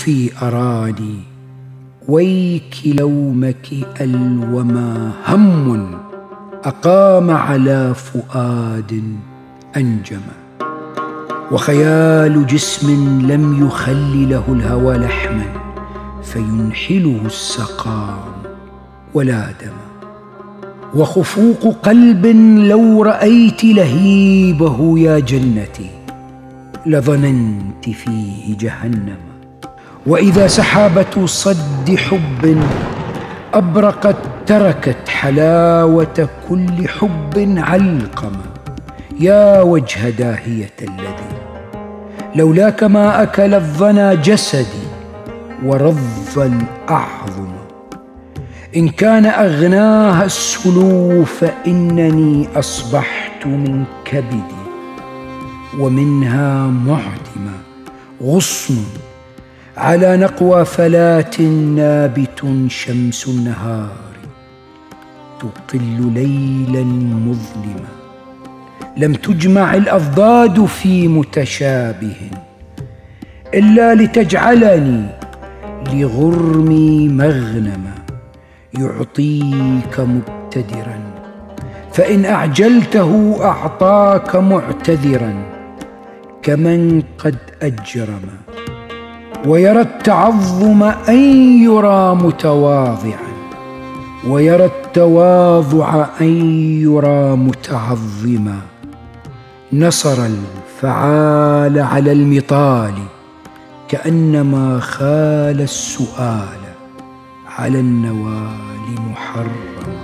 في أراني ويك لومك وما هم أقام على فؤاد أنجم. وخيال جسم لم يخل له الهوى لحما فينحله السقام ولا دم. وخفوق قلب لو رأيت لهيبه يا جنتي لظننت فيه جهنم. وإذا سحابة صد حب أبرقت تركت حلاوة كل حب علقمة. يا وجه داهية الذي لولاك ما أكل الظنا جسدي ورض الأعظم. إن كان أغناها السلو فإنني أصبحت من كبدي ومنها معدمة. غصن على نقوى فلاة نابت شمس النهار تطل ليلا مظلما. لم تجمع الأضداد في متشابه إلا لتجعلني لغرمي مغنما. يعطيك مبتدرا فإن أعجلته أعطاك معتذرا كمن قد أجرم. ويرى التعظم أن يرى متواضعا ويرى التواضع أن يرى متعظما. نصر الفعال على المطال كأنما خال السؤال على النوال محرم.